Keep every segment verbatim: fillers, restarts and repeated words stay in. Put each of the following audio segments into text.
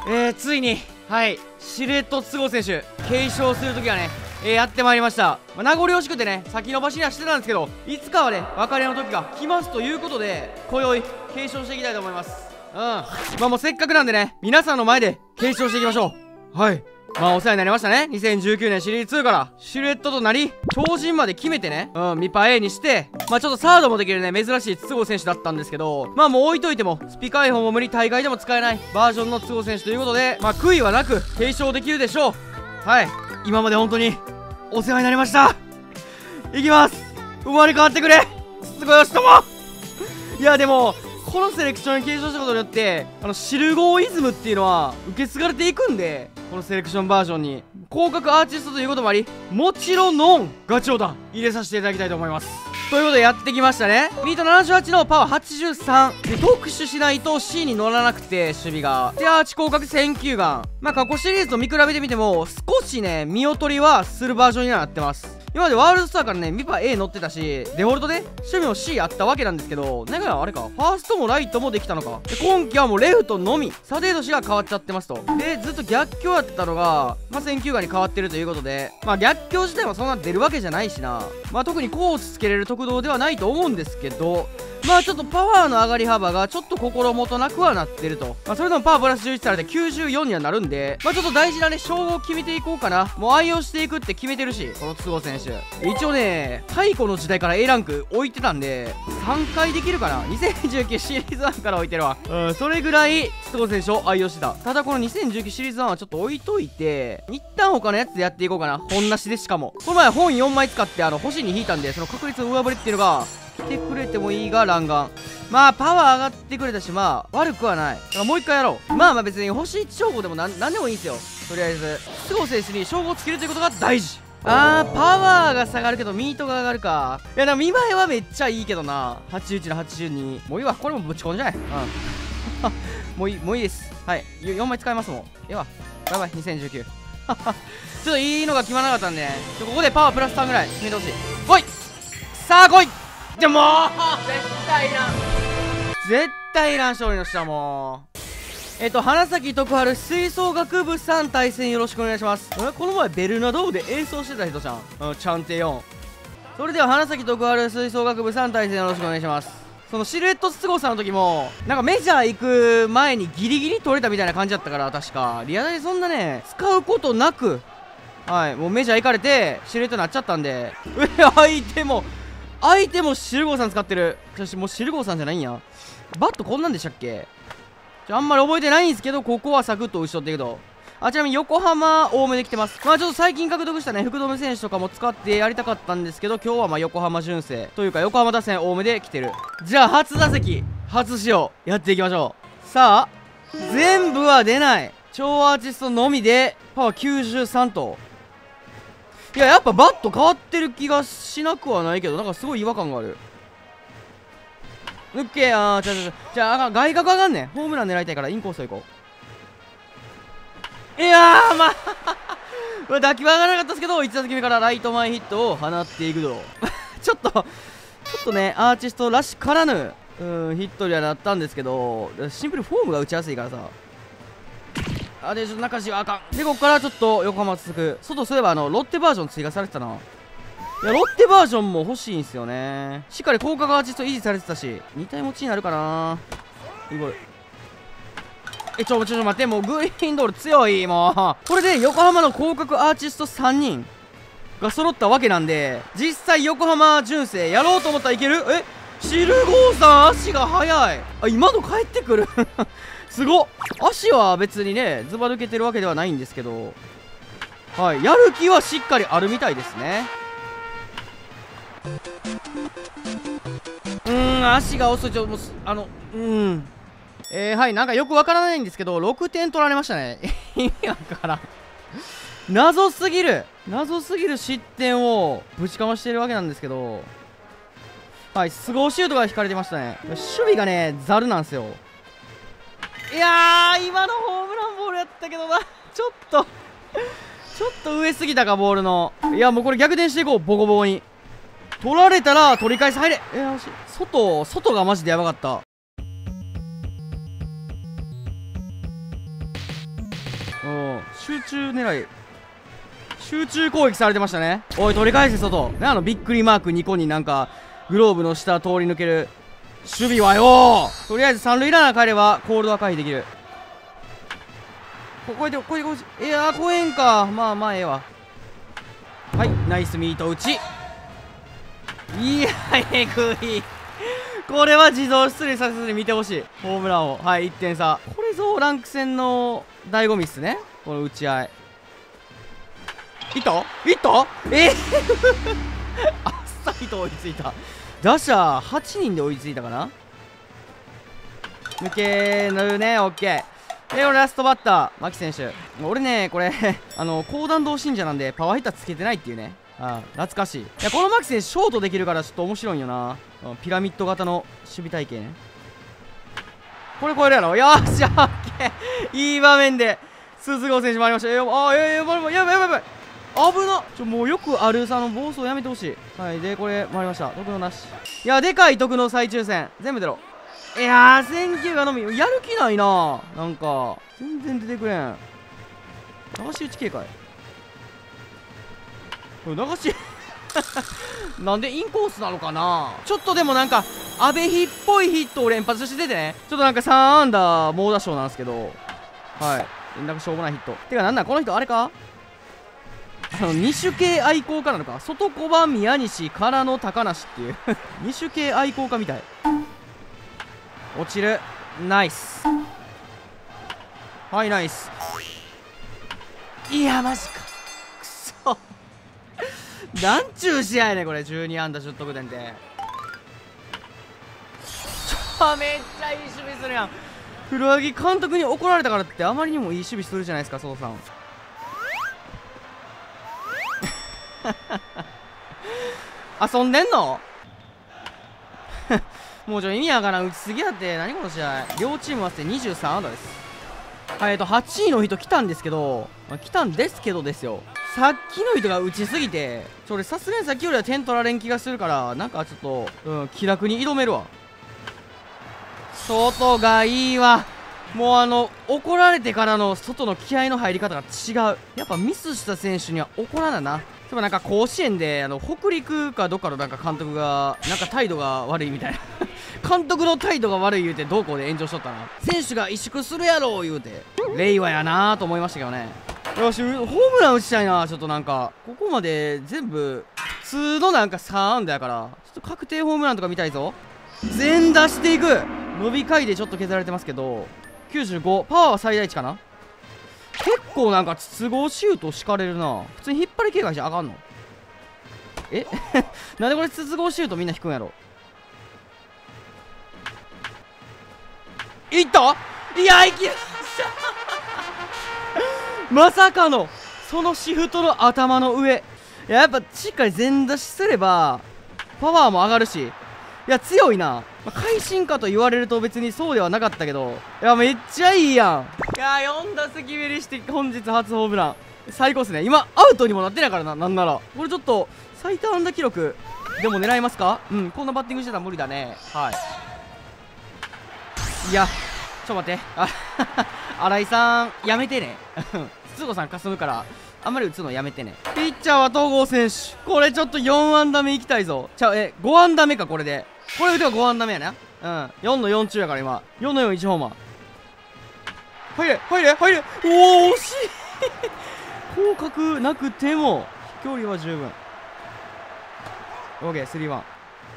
えー、ついに、はい、シルエット都合選手、継承するときはね、えー、やってまいりました。まあ、名残惜しくてね、先延ばしにはしてたんですけど、いつかはね、別れの時が来ますということで、今宵、継承していきたいと思います。うん。まあもうせっかくなんでね、皆さんの前で継承していきましょう。はい。まあお世話になりましたね。にせんじゅうきゅうねんシリーズツーからシルエットとなり、超人まで決めてね、うん、ミパ A にして、まあちょっとサードもできるね、珍しい筒香選手だったんですけど、まあもう置いといても、スピ開放も無理、大会でも使えないバージョンの筒香選手ということで、まあ悔いはなく継承できるでしょう。はい。今まで本当にお世話になりました。いきます。生まれ変わってくれ、筒香よしとも。いやでも、このセレクションに継承したことによって、あのシルゴーイズムっていうのは受け継がれていくんで、このセレクションバージョンに広角アーティストということもあり、もちろんのんガチオタ入れさせていただきたいと思います。ということでやってきましたね。ビートななじゅうはちのパワーはちじゅうさんで、特殊しないと C に乗らなくて、守備がでアーチ広角選球眼、まあ過去シリーズと見比べてみても少しね見劣りはするバージョンにはなってます。今までワールドスターからねミパ A 乗ってたし、デフォルトで守備も C あったわけなんですけど、だからあれか、ファーストもライトもできたのか。で今季はもうレフトのみ査定年が変わっちゃってますと。でずっと逆境やったのが、まあ、選球眼に変わってるということで、まあ逆境自体もそんな出るわけじゃないしな、まあ特にコースつけれる特動ではないと思うんですけど、まあちょっとパワーの上がり幅がちょっと心もとなくはなってると。まあそれでもパワープラスじゅういちされてきゅうじゅうよんにはなるんで、まあちょっと大事なね称号を決めていこうかな。もう愛用していくって決めてるし、この都合選手一応ね太古の時代から A ランク置いてたんでさんかいできるかな。にせんじゅうきゅうシリーズワンから置いてるわ。うん、それぐらい都合選手を愛用してた。ただこのにせんじゅうきゅうシリーズワンはちょっと置いといて、一旦他のやつでやっていこうかな。本なしで。しかもこの前本よんまい使ってあの星に引いたんで、その確率の上振りっていうのが来てくれてもいいが弾丸、まあパワー上がってくれたし、まあ悪くはない。だからもう一回やろう。まあまあ別に星いち称号でもなんなんでもいいんですよ。とりあえず都合選手に称号をつけるということが大事。あーパワーが下がるけどミートが上がるか。いやでも見栄えはめっちゃいいけどな。はちじゅういちのはちじゅうに、もういいわ、これもぶち込んじゃえ。うんもういいもういいです。はい、よんまい使いますもん。ええわ、バイバイにせんじゅうきゅうちょっといいのが決まらなかったんで、ちょここでパワープラスさんぐらい決めてほしい。来い、さあ来い。でももう絶対いらん、絶対いらん。勝利の下もうえっと花咲徳栄吹奏楽部さん対戦よろしくお願いします。えこの前ベルナドームで演奏してた人じゃん。うん、ちゃんてよん。それでは花咲徳栄吹奏楽部さん対戦よろしくお願いします。そのシルエット都合さんの時もなんかメジャー行く前にギリギリ取れたみたいな感じだったから、確かリアルでそんなね使うことなく、はい、もうメジャー行かれてシルエットになっちゃったんで、え相手も相手もシルゴーさん使ってる。もうシルゴーさんじゃないんや。バットこんなんでしたっけ。ちょあんまり覚えてないんですけど、ここはサクッと打ち取っていくと。あ、ちなみに横浜多めで来てます。まあちょっと最近獲得したね福留選手とかも使ってやりたかったんですけど、今日はまあ横浜純正というか横浜打線多めで来てる。じゃあ初打席初使用やっていきましょう。さあ全部は出ない、超アーティストのみでパワーきゅうじゅうさんと。いややっぱバット変わってる気がしなくはないけど、なんかすごい違和感がある。オッケー。あーちゃちゃちゃじゃあ外角上がんねん。ホームラン狙いたいからインコース行こう。いやーまあ打球は上がらなかったですけど、いち打席目からライト前ヒットを放っていくとちょっとちょっとねアーティストらしからぬうんヒットにはなったんですけど、シンプルフォームが打ちやすいからさ。あでちょっと中地はあかんで、ここからちょっと横浜続く。外すればあのロッテバージョン追加されてたな。いやロッテバージョンも欲しいんすよね。しっかり効果がアーティスト維持されてたし、に体持ちになるかな。いいボール。えちょちょちょ待って、もうグリーンドール強い。もうこれで横浜の広角アーティストさんにんが揃ったわけなんで、実際横浜純正やろうと思ったらいける。えシルゴーさん足が速い。あ今の帰ってくるすごっ。足は別にねズバ抜けてるわけではないんですけど、はいやる気はしっかりあるみたいですね。うーん足が遅い。ちょっとあのうんえー、はいなんかよくわからないんですけどろくてん取られましたね意味わからん謎すぎる謎すぎる失点をぶちかましてるわけなんですけど、はいスゴーシュートが引かれてましたね。守備がねザルなんですよ。いやー今のホームランボールやったけどなちょっとちょっと上すぎたかボールの。いやもうこれ逆転していこう。ボコボコに取られたら取り返し入れ。えー、惜しい。外外がマジでやばかった。 お集中狙い、集中攻撃されてましたね。おい取り返せ外ね、あのびっくりマークにこになんかグローブの下通り抜ける守備はよ。とりあえず三塁ランナー帰ればコールドは回避できる。ここでこれこれいやー来えんか。まあまあええわ。はい、ナイスミート打ち。いやえぐい。これは自動出塁させずに見てほしいホームランを。はい、いってん差。これぞランク戦の醍醐味っすね、この打ち合い。いったいったえー、あっさりと追いついた。打者はちにんで追いついたかな。抜けるね。オッケー。で、俺ラストバッター牧選手。俺ねこれあの高弾道信者なんでパワーヒッターつけてないっていうね。ああ懐かしい。いやこの牧選手ショートできるからちょっと面白いんよな。ピラミッド型の守備体系ね。これ超えるやろ。よっしゃオッケー。いい場面で鈴子選手もありました。やばいやばいやばいやばいやばい危なっ。ちょもうよくあるさの暴走やめてほしい。はいでこれ回りました。得のなし。いやでかい得の再抽選全部出ろ。いやー選球がのみやる気ないな。なんか全然出てくれん。流し打ち警戒これ流しなんでインコースなのかな。ちょっとでもなんか阿部比っぽいヒットを連発しててね、ちょっとなんかさんアンダー猛打賞なんですけど、はい連絡しょうもないヒット。てかなんなんこの人あれか、あの二種系愛好家なのか。外小判宮西からの高梨っていう二種系愛好家みたい。落ちるナイス。はいナイス。いやマジかくそなんちゅう試合ねこれ。じゅうに安打じゅう得点でちょめっちゃいい守備するやん。黒柳監督に怒られたからってあまりにもいい守備するじゃないですか、ソウさん遊んでんのもうちょ意味わからん打ちすぎやって。何この試合。両チーム合わせてにじゅうさん安打です。はい、えっとはちいの人来たんですけど、まあ、来たんですけどですよ、さっきの人が打ちすぎてそれさすがにさっきよりは点取られん気がするから、なんかちょっと、うん、気楽に挑めるわ。外がいいわ。もうあの怒られてからの外の気合の入り方が違う。やっぱミスした選手には怒らなな。でもなんか甲子園であの北陸かどっかのなんか監督がなんか態度が悪いみたいな監督の態度が悪い言うてどうこうで炎上しとったな。選手が萎縮するやろ言うて令和やなーと思いましたけどね。よしホームラン打ちたいな。ちょっとなんかここまで全部普通のなんかさん安打やからちょっと確定ホームランとか見たいぞ。全出していく。伸び回でちょっと削られてますけどきゅうじゅうごパワーは最大値かな。結構なんか筒香シュート敷かれるな。普通に引っ張り警戒じゃあかんの。えなんでこれ筒香シュートみんな引くんやろ。いったいやいきましたまさかのそのシフトの頭の上。いややっぱしっかり全出しすればパワーも上がるし、いや強いな。まあ、会心かと言われると別にそうではなかったけど、いやめっちゃいいやん。いやよん打席目にして本日初ホームラン最高っすね。今アウトにもなってないからな。なんならこれちょっと最多安打記録でも狙いますか。うんこんなバッティングしてたら無理だね。はいいやちょっと待ってあ新井さんやめてね筒子さんかすむからあんまり打つのやめてね。ピッチャーは東郷選手。これちょっとよん安打目いきたいぞ。ちゃうえご安打目か。これでこれ打てばご安打目やな。うんよんのよん中やから今よんのよんいちホーマー。入れ入れ入れ。おお惜しい広角なくても飛距離は十分。 オーケースリーワン。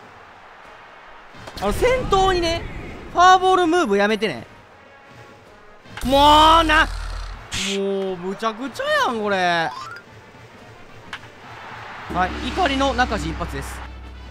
あの先頭にねファーボールムーブやめてね。もうなもうむちゃくちゃやんこれ。はい怒りの中地一発です。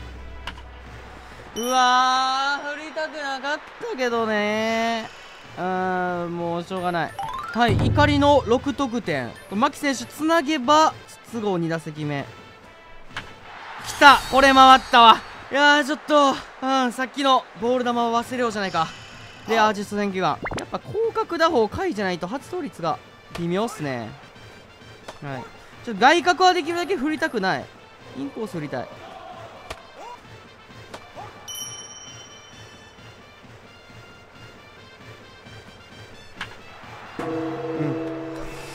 うわー振りたくなかったけどねうーんもうしょうがない。はい怒りのろく得点。牧選手つなげば筒香に打席目きた。これ回ったわ。いやーちょっと、うん、さっきのボール球を忘れようじゃないか。でアージスト選球眼やっぱ広角打法回じゃないと発動率が微妙っすね。はいちょっと外角はできるだけ振りたくない。インコース振りたい。うん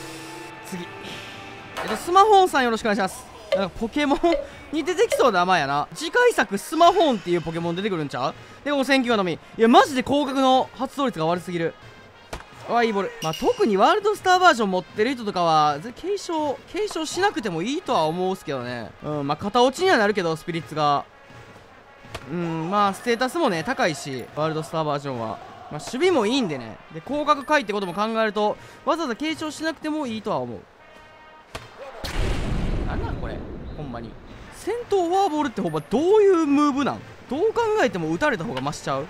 とスマホンさんよろしくお願いします。なんかポケモンに出てきそうな名前やな。次回作スマホンっていうポケモン出てくるんちゃう。でこの選球がのみ、いやマジで広角の発動率が悪すぎる。あ、いいボール。まあ特にワールドスターバージョン持ってる人とかは継承継承しなくてもいいとは思うっすけどね。うん、まあ片落ちにはなるけどスピリッツが、うん、まあステータスもね高いし、ワールドスターバージョンはまあ守備もいいんでね。で広角回ってことも考えるとわざわざ継承しなくてもいいとは思う。なんなんこれほんまに。先頭フォアボールってほんまどういうムーブなん。どう考えても打たれた方が増しちゃう。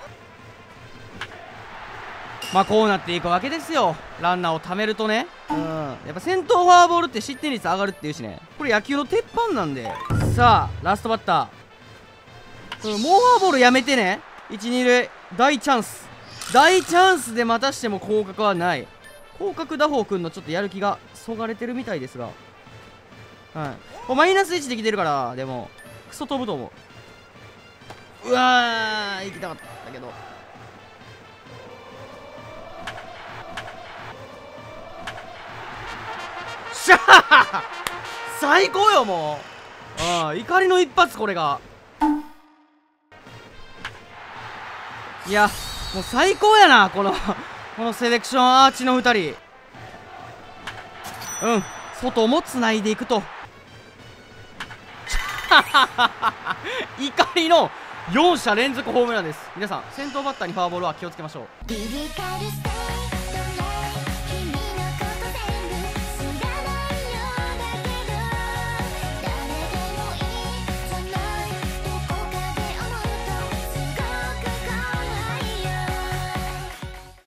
まあこうなっていくわけですよ、ランナーを貯めるとね。うん、やっぱ先頭フォアボールって失点率上がるっていうしね。これ野球の鉄板なんで。さあラストバッター、うん、もうフォアボールやめてね。いち、に塁大チャンス、大チャンスでまたしても広角はない。広角打法くんのちょっとやる気がそがれてるみたいですが、はい、マイナスいちできてるから、でもクソ飛ぶと思う。うわー行きたかったけど、しゃー最高よもう。ああ怒りの一発、これが。いやもう最高やな、このこのセレクションアーチのふたり。うん、外もつないでいくと怒りのよん者連続ホームランです。皆さん先頭バッターにフォアボールは気をつけましょう。